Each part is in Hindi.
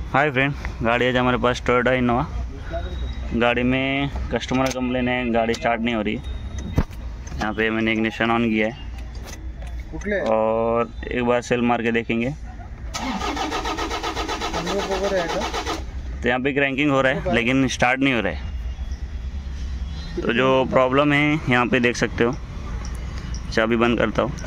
हाय फ्रेंड, गाड़ी है हमारे पास टोयोटा इनोवा। गाड़ी में कस्टमर का कंप्लेन है, गाड़ी स्टार्ट नहीं हो रही। यहाँ पे मैंने इग्निशन ऑन किया है और एक बार सेल मार के देखेंगे तो यहाँ पे क्रैंकिंग हो रहा है लेकिन स्टार्ट नहीं हो रहा है। तो जो प्रॉब्लम है यहाँ पे देख सकते हो। चाबी बंद करता हूँ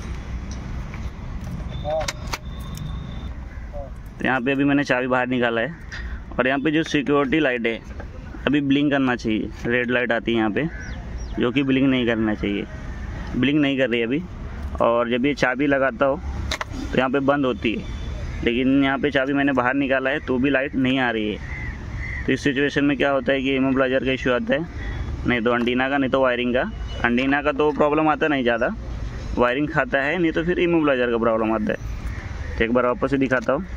तो यहाँ पे अभी मैंने चाबी बाहर निकाला है और यहाँ पे जो सिक्योरिटी लाइट है अभी ब्लिंक करना चाहिए। रेड लाइट आती है यहाँ पे जो कि ब्लिंक नहीं करना चाहिए, ब्लिंक नहीं कर रही अभी। और जब ये चाबी लगाता हो तो यहाँ पे बंद होती है, लेकिन यहाँ पे चाबी मैंने बाहर निकाला है तो भी लाइट नहीं आ रही है। तो इस सिचुएशन में क्या होता है कि इमोबिलाइजर का इशू आता है, नहीं तो एंटीना का, नहीं तो वायरिंग का। एंटीना का तो प्रॉब्लम आता नहीं ज़्यादा, वायरिंग खाता है, नहीं तो फिर इमोबिलाइजर का प्रॉब्लम आता है। तो एक बार वापस से दिखाता हूँ।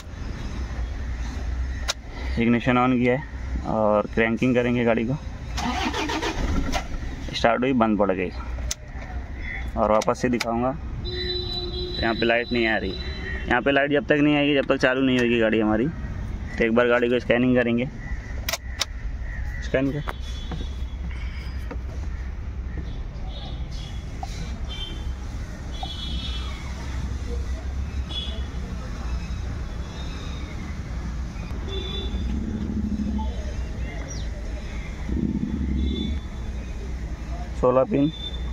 इग्निशन ऑन किया है और क्रैंकिंग करेंगे, गाड़ी को स्टार्ट हुई, बंद पड़ गई। और वापस से दिखाऊंगा तो यहाँ पे लाइट नहीं आ रही। यहाँ पे लाइट जब तक नहीं आएगी जब तक चालू नहीं होगी गाड़ी हमारी। तो एक बार गाड़ी को स्कैनिंग करेंगे। स्कैन कर। सोलह पिन,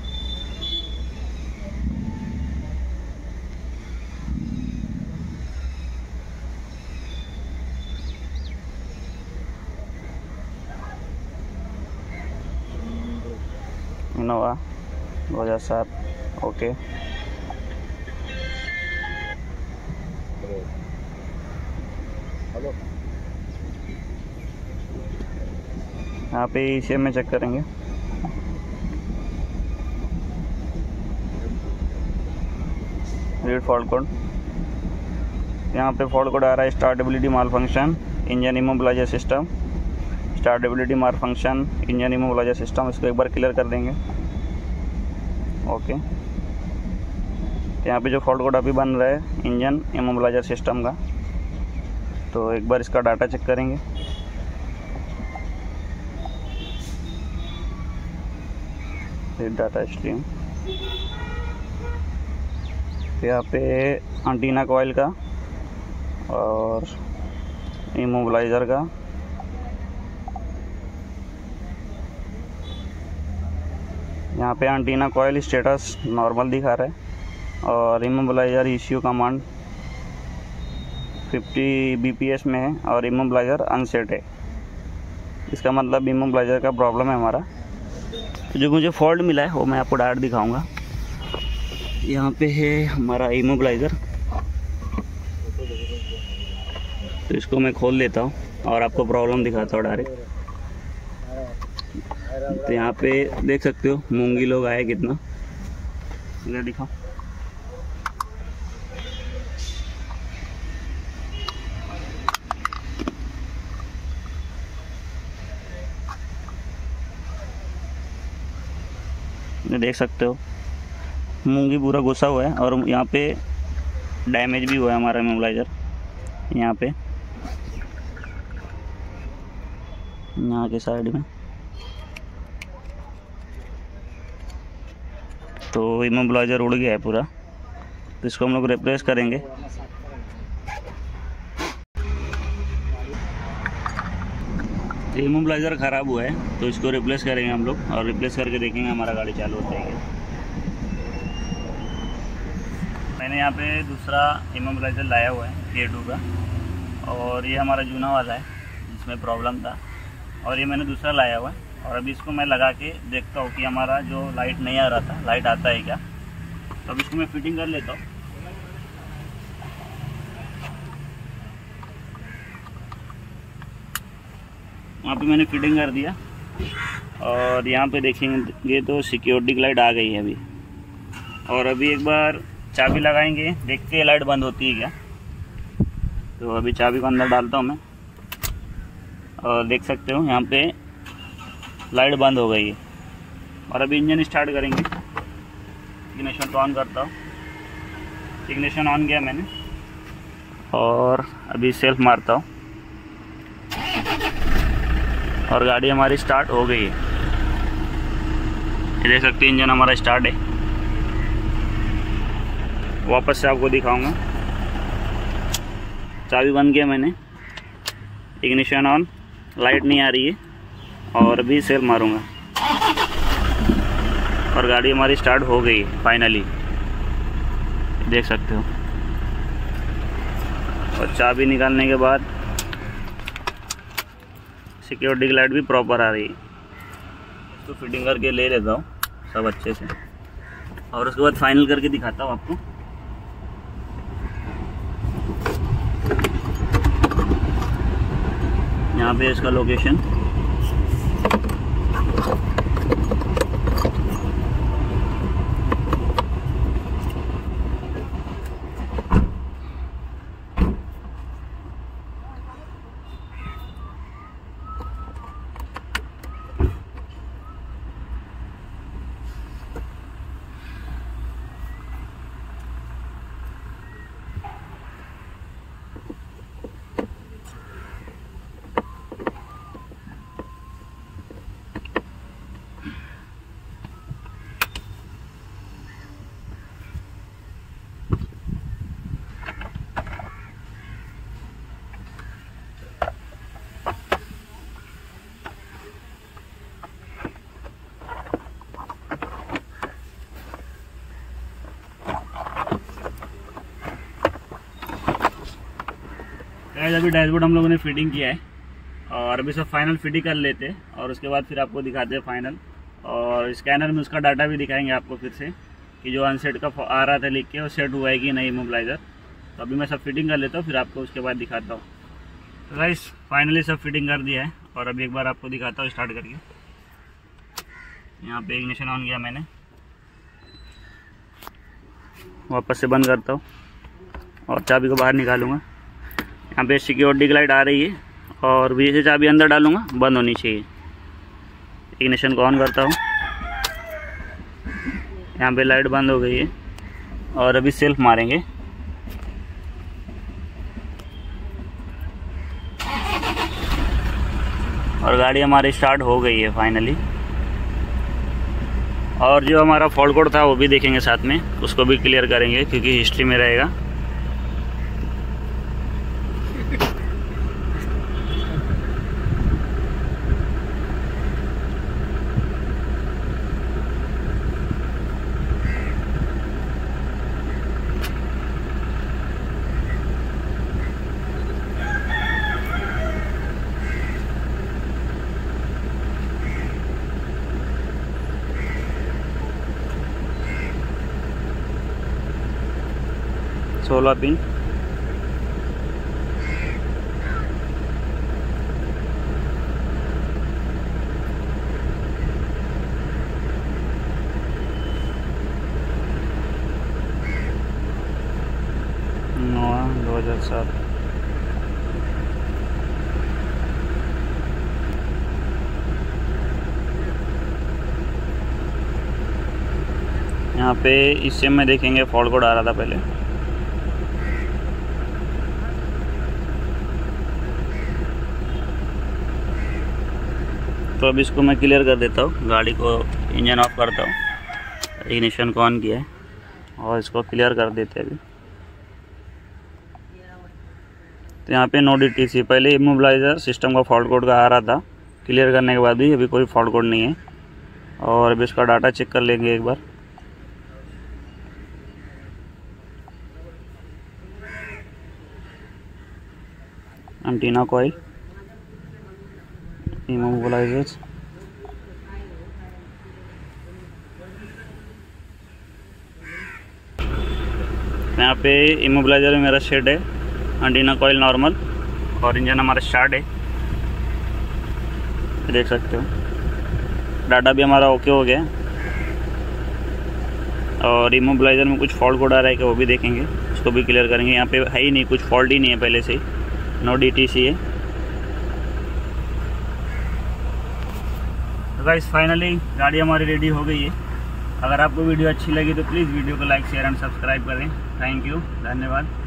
इनोवा 2007। ओके, यहाँ पे ECM में चेक करेंगे। रीड फॉल्ट कोड, यहाँ पे फॉल्ट कोड आ रहा है startability malfunction engine immobiliser system. Startability malfunction engine immobiliser system, इसको एक बार क्लियर कर देंगे। ओके, यहाँ पे जो फॉल्ट कोड अभी बन रहा है इंजन इमोबिलाइजर सिस्टम का, तो एक बार इसका डाटा चेक करेंगे। डाटा स्ट्रीम, यहाँ पे एंटीना कॉइल का और इमोबिलाइजर का, यहाँ पे एंटीना कॉइल स्टेटस नॉर्मल दिखा रहा है और इमोबिलाइजर इश्यू कमांड 50 bps में है और इमोबिलाइजर अनसेट है। इसका मतलब इमोबिलाइजर का प्रॉब्लम है हमारा। तो जो मुझे फॉल्ट मिला है वो मैं आपको डायरेक्ट दिखाऊंगा। यहाँ पे है हमारा इमोबिलाइजर, तो इसको मैं खोल लेता हूँ और आपको प्रॉब्लम दिखाता हूँ डायरेक्ट। तो यहाँ पे देख सकते हो मूंगी लोग आए कितना, इधर दिखाओ। देख सकते हो मूंगी पूरा घुसा हुआ है और यहाँ पे डैमेज भी हुआ है हमारा इमोबिलाइजर। यहाँ पे यहाँ के साइड में तो इमोबिलाइजर उड़ गया है पूरा। तो इसको हम लोग रिप्लेस करेंगे। इमोबिलाइजर ख़राब हुआ है तो इसको रिप्लेस करेंगे हम लोग और रिप्लेस करके देखेंगे हमारा गाड़ी चालू होता है। मैंने यहाँ पे दूसरा इमोबिलाइजर लाया हुआ है A2 का, और ये हमारा जूना वाला है जिसमें प्रॉब्लम था, और ये मैंने दूसरा लाया हुआ है। और अभी इसको मैं लगा के देखता हूँ कि हमारा जो लाइट नहीं आ रहा था, लाइट आता है क्या। तो अब इसको मैं फिटिंग कर लेता हूँ। वहाँ पे मैंने फिटिंग कर दिया और यहाँ पे देखेंगे तो सिक्योरिटी की लाइट आ गई है अभी। और अभी एक बार चाबी लगाएंगे, देखते हैं लाइट बंद होती है क्या। तो अभी चाबी को अंदर डालता हूँ मैं और देख सकते हो यहाँ पे लाइट बंद हो गई है। और अभी इंजन स्टार्ट करेंगे। इग्निशन तो ऑन करता हूँ। इग्निशन ऑन किया मैंने और अभी सेल्फ मारता हूँ और गाड़ी हमारी स्टार्ट हो गई है। ये देख सकते हैं इंजन हमारा स्टार्ट है। वापस से आपको दिखाऊंगा। चाबी बंद किया मैंने, इग्निशन ऑन, लाइट नहीं आ रही है और अभी सेल्फ मारूंगा और गाड़ी हमारी स्टार्ट हो गई है फाइनली, देख सकते हो। और चाबी निकालने के बाद सिक्योरिटी की लाइट भी प्रॉपर आ रही है। तो फिटिंग करके ले लेता हूँ सब अच्छे से और उसके बाद फाइनल करके दिखाता हूँ आपको। यहाँ पे इसका लोकेशन, अभी डैशबोर्ड हम लोगों ने फिटिंग किया है और अभी सब फाइनल फिटिंग कर लेते हैं और उसके बाद फिर आपको दिखाते हैं फाइनल। और स्कैनर में उसका डाटा भी दिखाएंगे आपको फिर से कि जो अनसेट का आ रहा था लिख के वो सेट हुआ है कि नहीं इमोबिलाइज़र। तो अभी मैं सब फिटिंग कर लेता हूँ, फिर आपको उसके बाद दिखाता हूँ। तो गाइस फाइनली सब फिटिंग कर दिया है और अभी एक बार आपको दिखाता हूँ स्टार्ट करके। यहाँ पे इग्निशन ऑन किया मैंने, वापस से बंद करता हूँ और चाबी को बाहर निकालूंगा। यहाँ पे सिक्योरिटी की लाइट आ रही है और भी से चाबी अंदर डालूंगा, बंद होनी चाहिए। इग्निशन को ऑन करता हूँ, यहाँ पे लाइट बंद हो गई है और अभी सेल्फ मारेंगे। और गाड़ी हमारी स्टार्ट हो गई है फाइनली। और जो हमारा फॉल्ट कोड था वो भी देखेंगे साथ में, उसको भी क्लियर करेंगे क्योंकि हिस्ट्री में रहेगा। सोलह पिन, नौ 2007। यहाँ पे इससे में देखेंगे फॉल्ट कोड आ रहा था पहले। तो अब इसको मैं क्लियर कर देता हूँ। गाड़ी को इंजन ऑफ करता हूँ, इग्निशन को ऑन किया है और इसको क्लियर कर देते हैं अभी। तो यहाँ पे नो DTC, पहले इमोबिलाइज़र सिस्टम का फॉल्ट कोड का आ रहा था, क्लियर करने के बाद भी अभी कोई फॉल्ट कोड नहीं है। और अभी इसका डाटा चेक कर लेंगे एक बार। एंटीना कॉइल, इमोबिलाइजर्स, यहाँ पे इमोबिलाइजर में मेरा सेट है, एंटीना कॉइल नॉर्मल और इंजन हमारा स्टार्ट है, देख सकते हो। डाटा भी हमारा ओके हो गया और इमोबिलाइजर में कुछ फॉल्ट कोड आ रहा है कि वो भी देखेंगे, उसको भी क्लियर करेंगे। यहाँ पे है ही नहीं, कुछ फॉल्ट ही नहीं है पहले से ही, नो DTC है। तो गाइस फाइनली गाड़ी हमारी रेडी हो गई है। अगर आपको वीडियो अच्छी लगी तो प्लीज़ वीडियो को लाइक शेयर एंड सब्सक्राइब करें। थैंक यू, धन्यवाद।